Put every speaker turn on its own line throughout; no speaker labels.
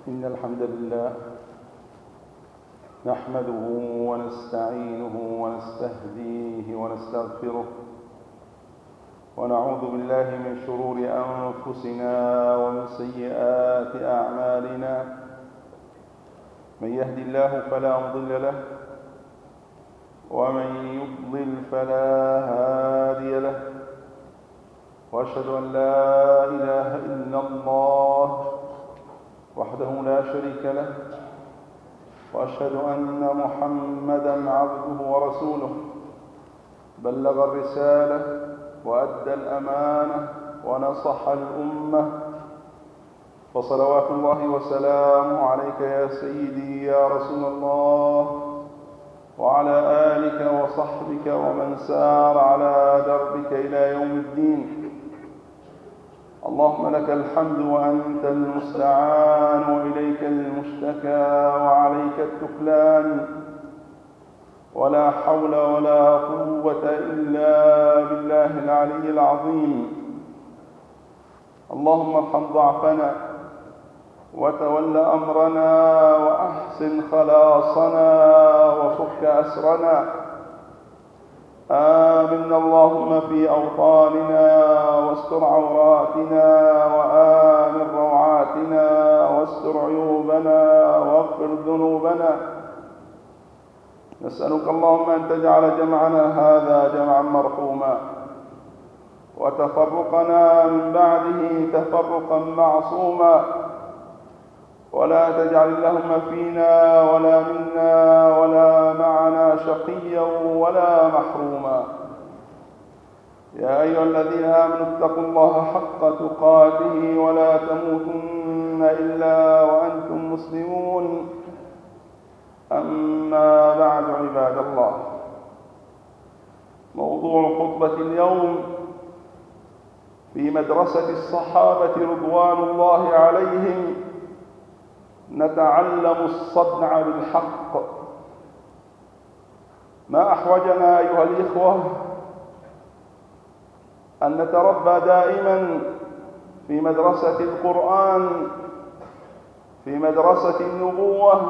إن الحمد لله نحمده ونستعينه ونستهديه ونستغفره ونعوذ بالله من شرور أنفسنا ومن سيئات أعمالنا. من يهد الله فلا مضل له ومن يضلل فلا هادي له، وأشهد أن لا إله إلا الله وحده لا شريك له، وأشهد أن محمدًا عبده ورسوله، بلغ الرسالة وأدى الأمانة ونصح الأمة، فصلوات الله وسلامه عليك يا سيدي يا رسول الله، وعلى آلك وصحبك ومن سار على دربك إلى يوم الدين. اللهم لك الحمد وأنت المستعان وإليك المشتكى وعليك التكلان، ولا حول ولا قوة إلا بالله العلي العظيم. اللهم ارحم ضعفنا وتول أمرنا وأحسن خلاصنا وفك أسرنا. آمنا اللهم في أوطاننا واستر عوراتنا وآمن روعاتنا واستر عيوبنا واغفر ذنوبنا. نسألك اللهم أن تجعل جمعنا هذا جمعا مرحوما، وتفرقنا من بعده تفرقا معصوما، ولا تجعل اللهم فينا ولا منا ولا معنا شقيا ولا محروما. يا أيها الذين آمنوا اتقوا الله حق تقاته ولا تموتن إلا وأنتم مسلمون. أما بعد، عباد الله، موضوع خطبة اليوم في مدرسة الصحابة رضوان الله عليهم نتعلم الصدع بالحق. ما أحوجنا أيها الإخوة أن نتربى دائما في مدرسة القرآن، في مدرسة النبوة.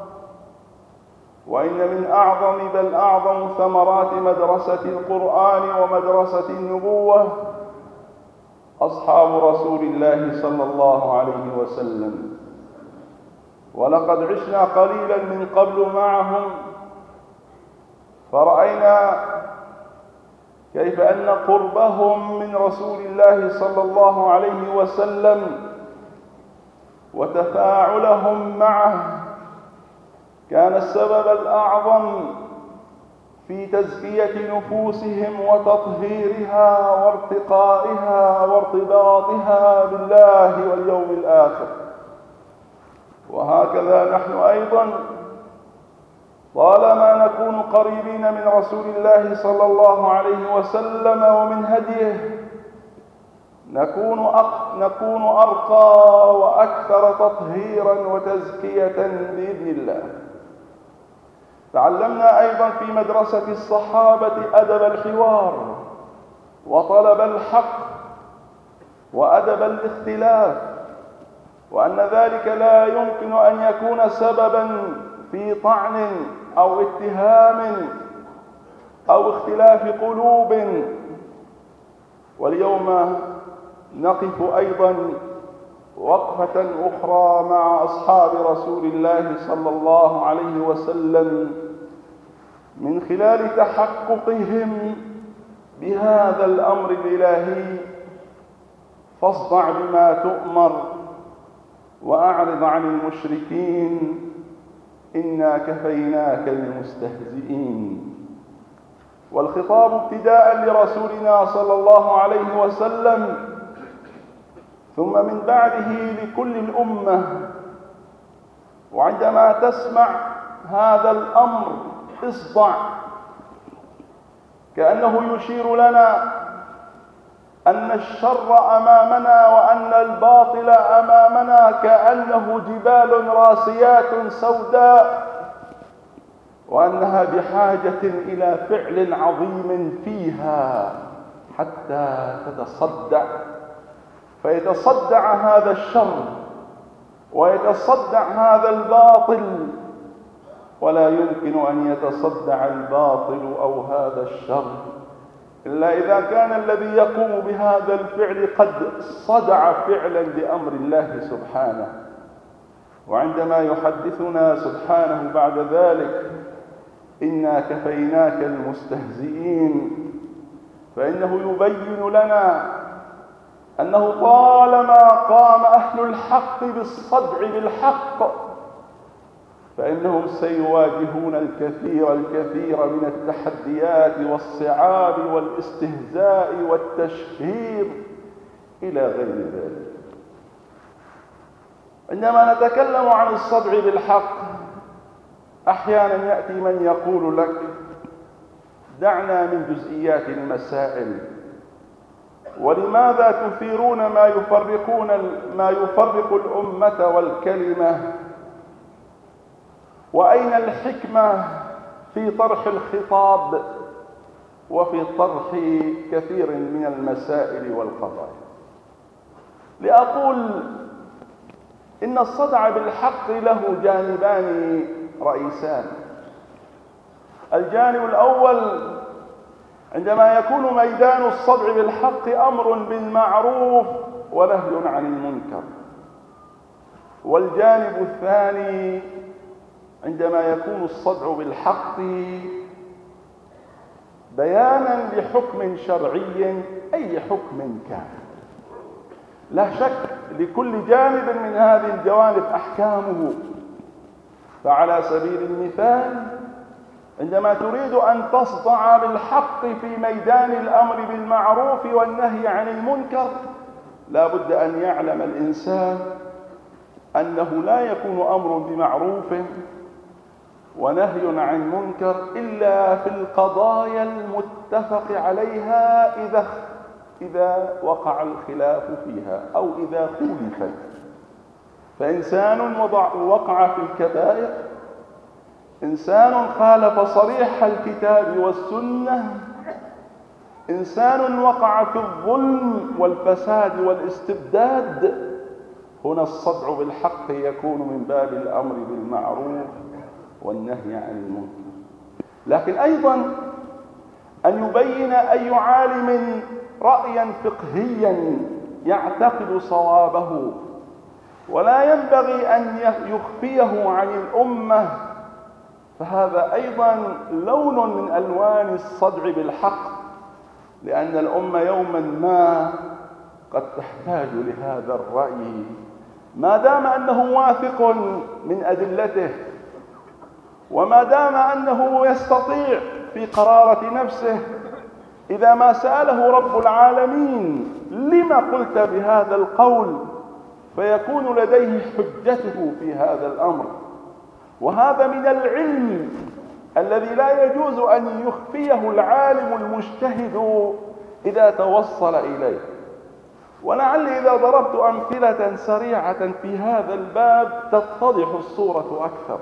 وإن من أعظم بل أعظم ثمرات مدرسة القرآن ومدرسة النبوة أصحاب رسول الله صلى الله عليه وسلم. ولقد عشنا قليلا من قبل معهم، فرأينا كيف أن قربهم من رسول الله صلى الله عليه وسلم وتفاعلهم معه كان السبب الأعظم في تزكية نفوسهم وتطهيرها وارتقائها وارتباطها بالله واليوم الآخر. وهكذا نحن أيضا طالما نكون قريبين من رسول الله صلى الله عليه وسلم ومن هديه نكون أرقى وأكثر تطهيرا وتزكية بإذن الله. تعلمنا أيضا في مدرسة الصحابة أدب الحوار وطلب الحق وأدب الاختلاف، وأن ذلك لا يمكن أن يكون سببا في طعن أو اتهام أو اختلاف قلوب. واليوم نقف أيضا وقفة أخرى مع أصحاب رسول الله صلى الله عليه وسلم من خلال تحققهم بهذا الأمر الإلهي: فاصدع بما تؤمر وأعرض عن المشركين إنا كفيناك المستهزئين. والخطاب ابتداء لرسولنا صلى الله عليه وسلم، ثم من بعده لكل الأمة. وعندما تسمع هذا الأمر اصدع، كأنه يشير لنا أن الشر أمامنا وأن الباطل أمامنا كأنه جبال راسيات سوداء، وأنها بحاجة إلى فعل عظيم فيها حتى تتصدع، فيتصدع هذا الشر ويتصدع هذا الباطل، ولا يمكن أن يتصدع الباطل أو هذا الشر إلا إذا كان الذي يقوم بهذا الفعل قد صدع فعلا لأمر الله سبحانه. وعندما يحدثنا سبحانه بعد ذلك إنا كفيناك المستهزئين، فإنه يبين لنا أنه طالما قام أهل الحق بالصدع بالحق فإنهم سيواجهون الكثير من التحديات والصعاب والاستهزاء والتشهير إلى غير ذلك. عندما نتكلم عن الصدع بالحق أحيانا يأتي من يقول لك دعنا من جزئيات المسائل، ولماذا تثيرون ما يفرق الأمة والكلمة؟ وأين الحكمة في طرح الخطاب وفي طرح كثير من المسائل والقضايا؟ لأقول إن الصدع بالحق له جانبان رئيسان. الجانب الأول عندما يكون ميدان الصدع بالحق أمر بالمعروف ونهي عن المنكر، والجانب الثاني عندما يكون الصدع بالحق بيانا لحكم شرعي أي حكم كان. لا شك لكل جانب من هذه الجوانب أحكامه. فعلى سبيل المثال عندما تريد أن تصدع بالحق في ميدان الأمر بالمعروف والنهي عن المنكر لا بد أن يعلم الإنسان أنه لا يكون أمر بمعروف ونهي عن منكر إلا في القضايا المتفق عليها إذا وقع الخلاف فيها أو إذا خولفت. فإنسان وقع في الكبائر، إنسان خالف صريح الكتاب والسنة، إنسان وقع في الظلم والفساد والاستبداد، هنا الصدع بالحق يكون من باب الأمر بالمعروف والنهي عن المنكر. لكن أيضا أن يبين أي عالم رأيا فقهيا يعتقد صوابه، ولا ينبغي أن يخفيه عن الأمة، فهذا أيضا لون من ألوان الصدع بالحق، لأن الأمة يوما ما قد تحتاج لهذا الرأي ما دام أنه واثق من أدلته، وما دام أنه يستطيع في قرارة نفسه إذا ما سأله رب العالمين لما قلت بهذا القول فيكون لديه حجته في هذا الأمر. وهذا من العلم الذي لا يجوز أن يخفيه العالم المجتهد إذا توصل إليه. ولعلي إذا ضربت أمثلة سريعة في هذا الباب تتضح الصورة أكثر.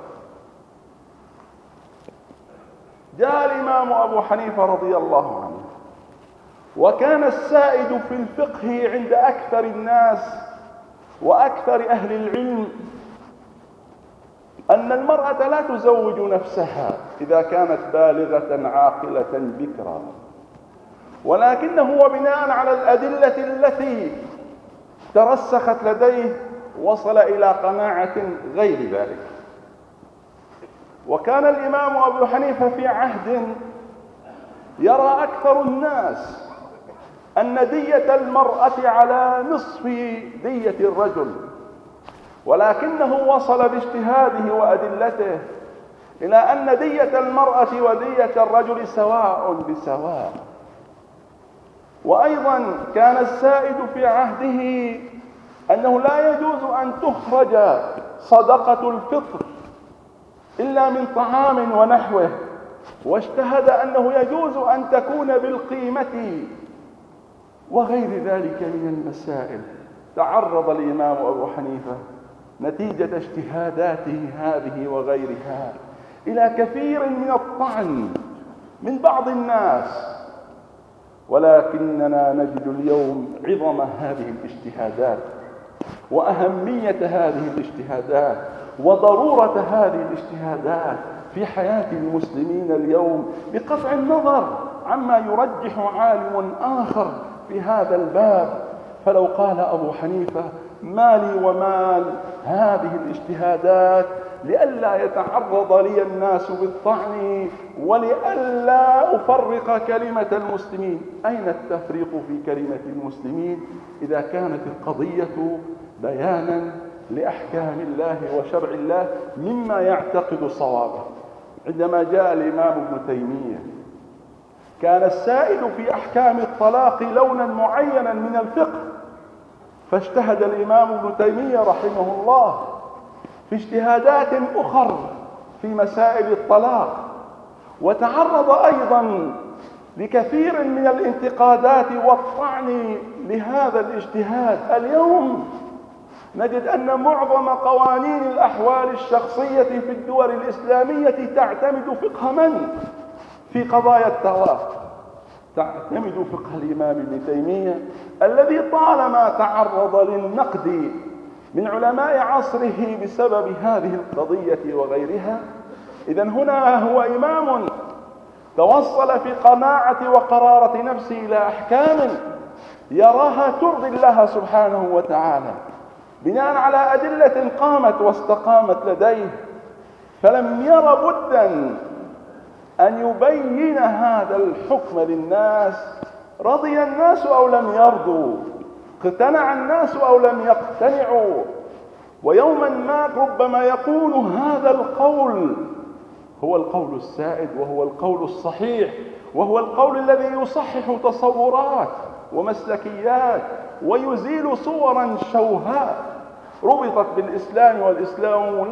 جاء الإمام أبو حنيفة رضي الله عنه، وكان السائد في الفقه عند أكثر الناس وأكثر أهل العلم أن المرأة لا تزوج نفسها إذا كانت بالغة عاقلة بكرا، ولكنه وبناء على الأدلة التي ترسخت لديه وصل إلى قناعة غير ذلك. وكان الإمام أبو حنيفة في عهد يرى أكثر الناس أن دية المرأة على نصف دية الرجل، ولكنه وصل باجتهاده وأدلته إلى أن دية المرأة ودية الرجل سواء بسواء. وأيضا كان السائد في عهده أنه لا يجوز أن تخرج صدقة الفطر إلا من طعام ونحوه، واجتهد أنه يجوز أن تكون بالقيمة وغير ذلك من المسائل. تعرض الإمام أبو حنيفة نتيجة اجتهاداته هذه وغيرها إلى كثير من الطعن من بعض الناس، ولكننا نجد اليوم عظم هذه الاجتهادات وأهمية هذه الاجتهادات وضرورة هذه الاجتهادات في حياة المسلمين اليوم، بقطع النظر عما يرجح عالم آخر في هذا الباب. فلو قال أبو حنيفة: ما لي ومال هذه الاجتهادات لئلا يتعرض لي الناس بالطعن ولئلا أفرق كلمة المسلمين. أين التفريق في كلمة المسلمين إذا كانت القضية بيانا لأحكام الله وشرع الله مما يعتقد صوابه؟ عندما جاء الإمام ابن تيمية كان السائل في أحكام الطلاق لونا معينا من الفقه، فاجتهد الإمام ابن تيمية رحمه الله في اجتهادات أخر في مسائل الطلاق، وتعرض أيضا لكثير من الانتقادات والطعن لهذا الاجتهاد. اليوم نجد أن معظم قوانين الأحوال الشخصية في الدول الإسلامية تعتمد فقه من؟ في قضايا الطلاق تعتمد فقه الإمام ابن تيمية الذي طالما تعرض للنقد من علماء عصره بسبب هذه القضية وغيرها. إذن هنا هو إمام توصل في قناعة وقرارة نفسه إلى أحكام يراها ترضي الله سبحانه وتعالى بناء على أدلة قامت واستقامت لديه، فلم ير بدا أن يبين هذا الحكم للناس، رضي الناس أو لم يرضوا، اقتنع الناس أو لم يقتنعوا. ويوما ما ربما يكون هذا القول هو القول السائد وهو القول الصحيح وهو القول الذي يصحح تصورات ومسلكيات ويزيل صورا شوهاء ربطت بالإسلام والإسلام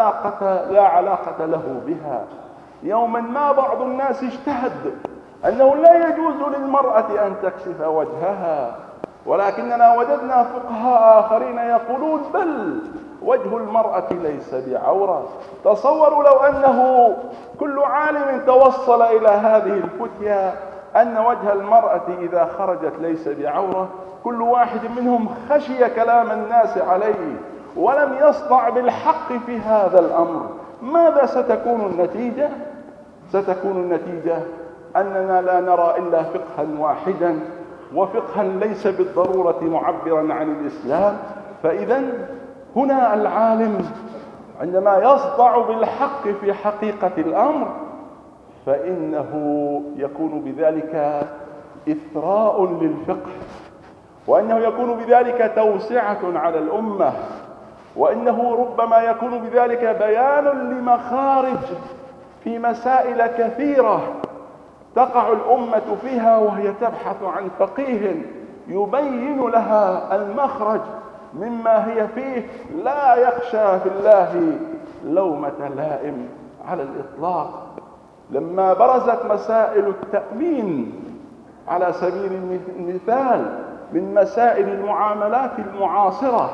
لا علاقة له بها. يوما ما بعض الناس اجتهد أنه لا يجوز للمرأة أن تكشف وجهها، ولكننا وجدنا فقهاء آخرين يقولون بل وجه المرأة ليس بعورة. تصوروا لو أنه كل عالم توصل إلى هذه الفتية أن وجه المرأة إذا خرجت ليس بعورة، كل واحد منهم خشي كلام الناس عليه ولم يصدع بالحق في هذا الأمر. ماذا ستكون النتيجة؟ ستكون النتيجة أننا لا نرى إلا فقها واحدا، وفقها ليس بالضرورة معبرا عن الإسلام. فإذا هنا العالم عندما يصدع بالحق في حقيقة الأمر فإنه يكون بذلك إثراء للفقه، وأنه يكون بذلك توسعة على الأمة، وإنه ربما يكون بذلك بيان لمخارج في مسائل كثيرة تقع الأمة فيها وهي تبحث عن فقيه يبين لها المخرج مما هي فيه، لا يخشى في الله لومة لائم على الإطلاق. لما برزت مسائل التأمين على سبيل المثال من مسائل المعاملات المعاصرة،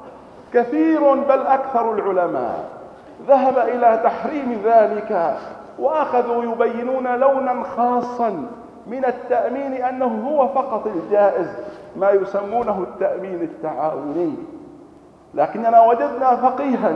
كثير بل أكثر العلماء ذهب إلى تحريم ذلك، وأخذوا يبينون لونا خاصا من التأمين أنه هو فقط الجائز، ما يسمونه التأمين التعاوني. لكننا وجدنا فقيها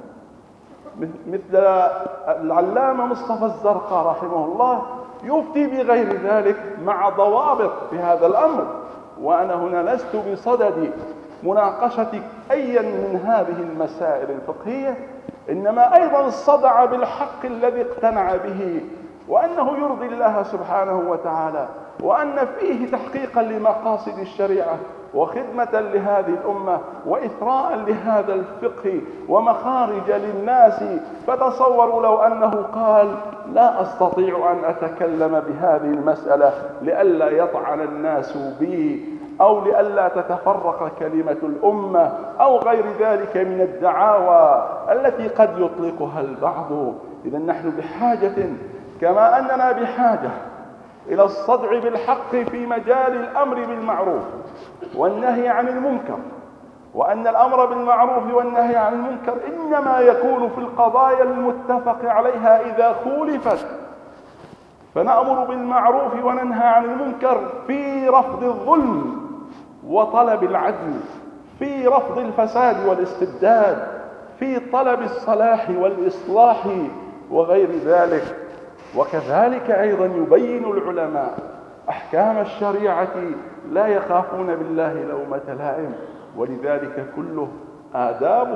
مثل العلامة مصطفى الزرقاء رحمه الله يفتي بغير ذلك مع ضوابط في هذا الأمر. وأنا هنا لست بصدد مناقشة أي من هذه المسائل الفقهية، إنما أيضا صدع بالحق الذي اقتنع به، وأنه يرضي الله سبحانه وتعالى، وأن فيه تحقيقا لمقاصد الشريعة وخدمة لهذه الأمة وإثراء لهذا الفقه ومخارج للناس. فتصوروا لو أنه قال لا أستطيع أن أتكلم بهذه المسألة لئلا يطعن الناس بي أو لئلا تتفرق كلمة الأمة أو غير ذلك من الدعاوى التي قد يطلقها البعض. إذا نحن بحاجة كما أننا بحاجة إلى الصدع بالحق في مجال الأمر بالمعروف والنهي عن المنكر، وأن الأمر بالمعروف والنهي عن المنكر إنما يكون في القضايا المتفق عليها إذا خولفت، فنأمر بالمعروف وننهى عن المنكر في رفض الظلم وطلب العدل، في رفض الفساد والاستبداد، في طلب الصلاح والإصلاح وغير ذلك. وكذلك أيضا يبين العلماء أحكام الشريعة لا يخافون بالله لومة لائم، ولذلك كله آدابه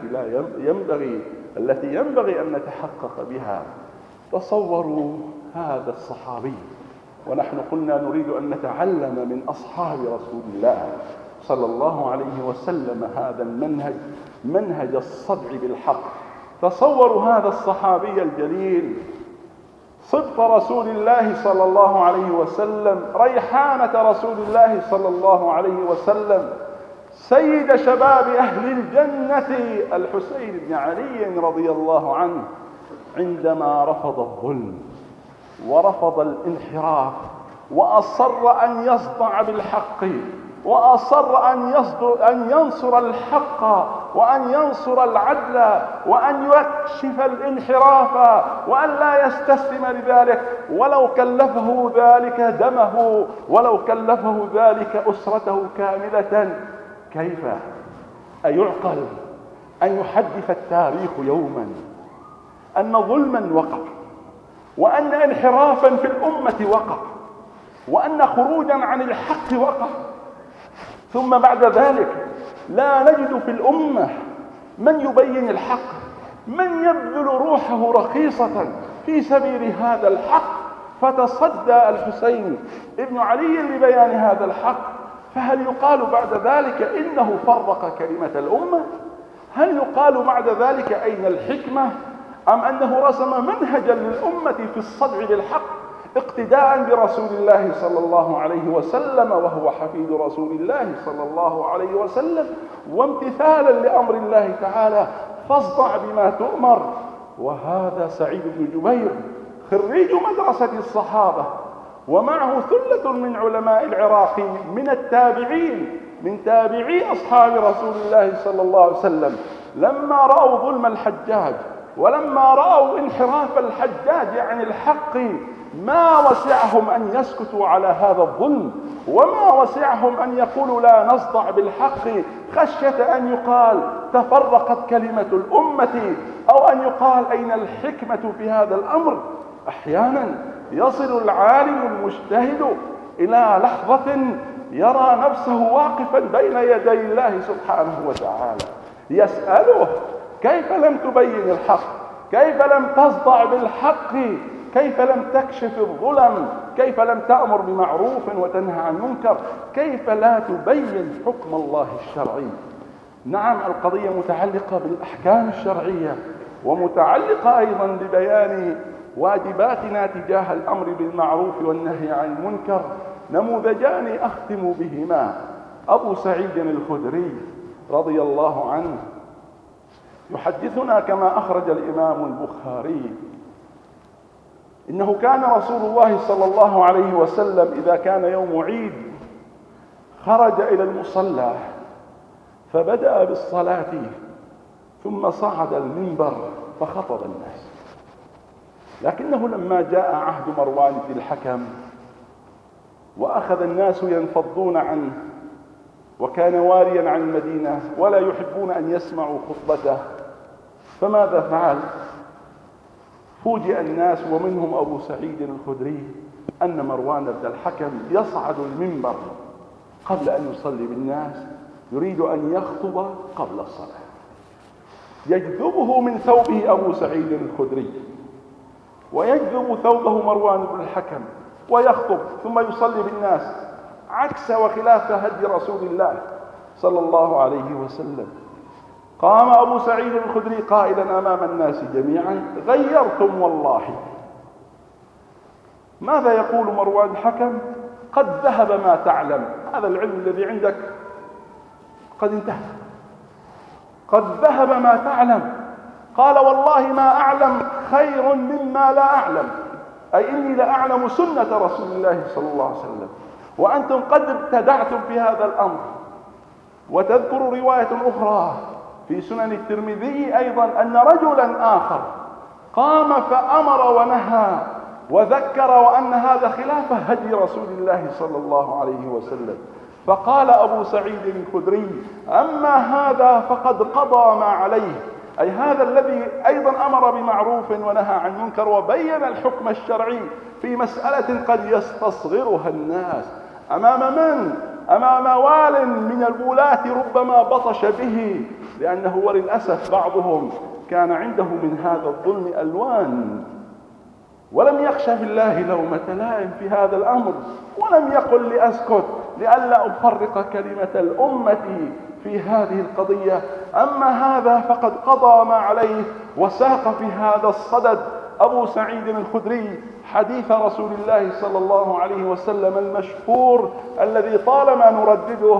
التي ينبغي أن نتحقق بها. تصوروا هذا الصحابي، ونحن قلنا نريد أن نتعلم من أصحاب رسول الله صلى الله عليه وسلم هذا المنهج، منهج الصدع بالحق. تصوروا هذا الصحابي الجليل، صدق رسول الله صلى الله عليه وسلم، ريحانة رسول الله صلى الله عليه وسلم، سيد شباب أهل الجنة الحسين بن علي رضي الله عنه، عندما رفض الظلم ورفض الانحراف وأصر أن يصدع بالحق، وأصر أن ينصر الحق وأن ينصر العدل وأن يكشف الانحراف وأن لا يستسلم لذلك، ولو كلفه ذلك دمه، ولو كلفه ذلك أسرته كاملة. كيف أيعقل أن يحدث التاريخ يوما أن ظلما وقع، وأن انحرافا في الأمة وقع، وأن خروجا عن الحق وقع، ثم بعد ذلك لا نجد في الأمة من يبين الحق، من يبذل روحه رخيصة في سبيل هذا الحق؟ فتصدى الحسين ابن علي لبيان هذا الحق. فهل يقال بعد ذلك إنه فرق كلمة الأمة؟ هل يقال بعد ذلك أين الحكمة؟ أم أنه رسم منهجا للأمة في الصدع بالحق اقتداء برسول الله صلى الله عليه وسلم، وهو حفيد رسول الله صلى الله عليه وسلم، وامتثالا لأمر الله تعالى فاصدع بما تؤمر. وهذا سعيد بن جبير خريج مدرسة الصحابة، ومعه ثلة من علماء العراق من التابعين، من تابعي أصحاب رسول الله صلى الله عليه وسلم، لما رأوا ظلم الحجاج ولما رأوا انحراف الحجاج عن الحق ما وسعهم أن يسكتوا على هذا الظلم، وما وسعهم أن يقولوا لا نصدع بالحق خشية أن يقال تفرقت كلمة الأمة، أو أن يقال أين الحكمة في هذا الأمر. أحيانا يصل العالم المجتهد إلى لحظة يرى نفسه واقفا بين يدي الله سبحانه وتعالى، يسأله كيف لم تبين الحق؟ كيف لم تصدع بالحق؟ كيف لم تكشف الظلم؟ كيف لم تأمر بمعروف وتنهى عن منكر؟ كيف لا تبين حكم الله الشرعي؟ نعم، القضية متعلقة بالأحكام الشرعية، ومتعلقة أيضا ببيان واجباتنا تجاه الأمر بالمعروف والنهي عن المنكر. نموذجان أختم بهما. أبو سعيد الخدري رضي الله عنه يحدثنا كما أخرج الإمام البخاري إنه كان رسول الله صلى الله عليه وسلم إذا كان يوم عيد خرج إلى المصلى فبدأ بالصلاة، ثم صعد المنبر فخطب الناس. لكنه لما جاء عهد مروان بن الحكم وأخذ الناس ينفضون عنه، وكان واليا عن المدينة ولا يحبون أن يسمعوا خطبته، فماذا فعل؟ فوجئ الناس ومنهم أبو سعيد الخدري أن مروان بن الحكم يصعد المنبر قبل أن يصلي بالناس، يريد أن يخطب قبل الصلاة. يجذبه من ثوبه أبو سعيد الخدري، ويجذب ثوبه مروان بن الحكم ويخطب ثم يصلي بالناس، عكس وخلاف هدي رسول الله صلى الله عليه وسلم. قام أبو سعيد الخدري قائلا أمام الناس جميعا: غيرتم والله. ماذا يقول مروان الحكم؟ قد ذهب ما تعلم، هذا العلم الذي عندك قد انتهى، قد ذهب ما تعلم. قال: والله ما أعلم خير مما لا أعلم، أي إني لا أعلم سنة رسول الله صلى الله عليه وسلم، وأنتم قد ابتدعتم في هذا الأمر. وتذكر رواية أخرى في سنن الترمذي أيضا أن رجلا آخر قام فأمر ونهى وذكر، وأن هذا خلاف هدي رسول الله صلى الله عليه وسلم. فقال أبو سعيد الخدري: أما هذا فقد قضى ما عليه، أي هذا الذي أيضا أمر بمعروف ونهى عن منكر وبين الحكم الشرعي في مسألة قد يستصغرها الناس أمام من؟ أمام وال من الولاة ربما بطش به، لأنه وللأسف بعضهم كان عنده من هذا الظلم ألوان، ولم يخشى في الله لومة لائم في هذا الأمر، ولم يقل لأسكت لئلا أفرق كلمة الأمة في هذه القضية. أما هذا فقد قضى ما عليه، وساق في هذا الصدد أبو سعيد الخدري حديث رسول الله صلى الله عليه وسلم المشهور الذي طالما نردده: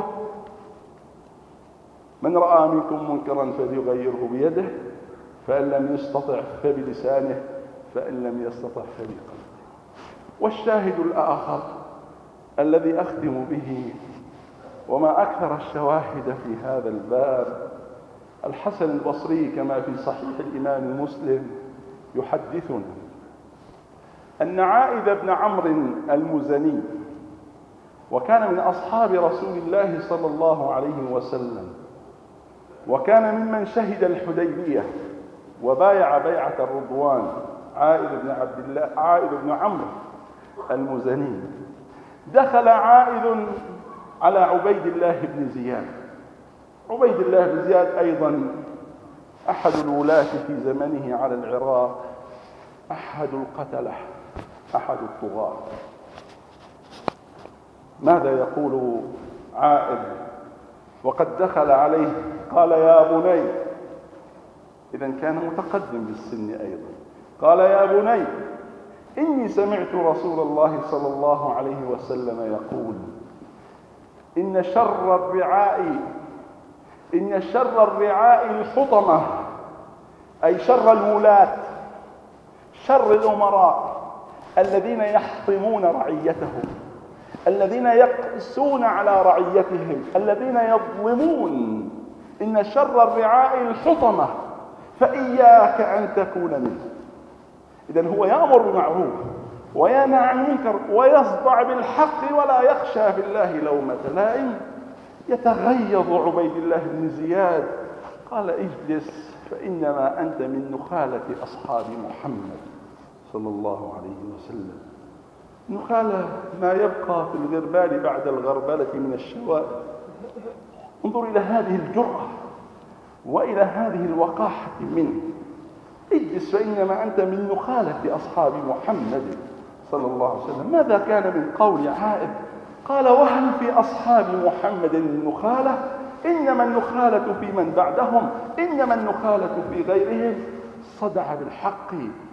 من رأى منكم منكرا فليغيره بيده، فإن لم يستطع فبلسانه، فإن لم يستطع فبقلبه. والشاهد الآخر الذي أختم به، وما أكثر الشواهد في هذا الباب، الحسن البصري كما في صحيح الإمام مسلم يحدثنا أن عائذ بن عمرو المزني، وكان من أصحاب رسول الله صلى الله عليه وسلم، وكان ممن شهد الحديبية وبايع بيعة الرضوان، عائذ بن عمرو المزني، دخل عائذ على عبيد الله بن زياد. عبيد الله بن زياد أيضا أحد الولاة في زمنه على العراق، أحد القتلة، أحد الطغاة. ماذا يقول عائذ وقد دخل عليه؟ قال: يا بني، إذا كان متقدم بالسن أيضا، قال: يا بني، إني سمعت رسول الله صلى الله عليه وسلم يقول: إن شر الرعاء الحطمة، أي شر الولاة، شر الأمراء الذين يحطمون رعيتهم، الذين يقسون على رعيتهم، الذين يظلمون. إن شر الرعاء الحطمة، فإياك أن تكون منه. إذن هو يأمر بالمعروف وينهى عن المنكر ويصدع بالحق ولا يخشى في الله لومة لائم. يتغيظ عبيد الله بن زياد، قال: اجلس، فإنما أنت من نخالة أصحاب محمد صلى الله عليه وسلم. نخالة ما يبقى في الغربال بعد الغربلة من الشوائب. انظر إلى هذه الجرأة وإلى هذه الوقاحة منه. اجلس، فإنما أنت من نخالة أصحاب محمد صلى الله عليه وسلم. ماذا كان من قول عائذ؟ قال: وهل في أصحاب محمد النخالة؟ إنما النخالة في من بعدهم، إنما النخالة في غيرهم. صدع بالحق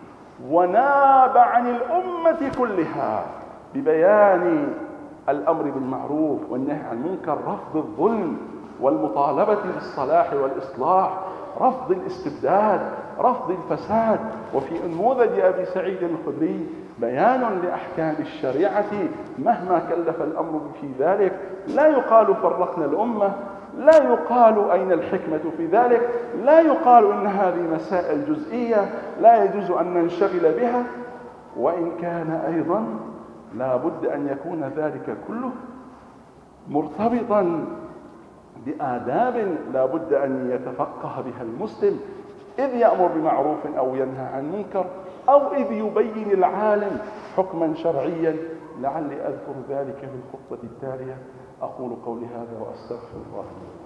وناب عن الأمة كلها ببيان الأمر بالمعروف والنهي عن المنكر، رفض الظلم والمطالبة بالصلاح والإصلاح، رفض الاستبداد، رفض الفساد. وفي نموذج أبي سعيد الخدري بيان لأحكام الشريعة مهما كلف الأمر في ذلك. لا يقال فرقنا الأمة، لا يقال أين الحكمة في ذلك، لا يقال إن هذه مسائل جزئية لا يجوز أن ننشغل بها، وإن كان أيضا لا بد أن يكون ذلك كله مرتبطا بآداب لا بد أن يتفقه بها المسلم، إذ يأمر بمعروف أو ينهى عن منكر، أو إذ يبين العالم حكما شرعيا. لعلي أذكر ذلك في الخطبة التالية. أقول قولي هذا وأستغفر الله.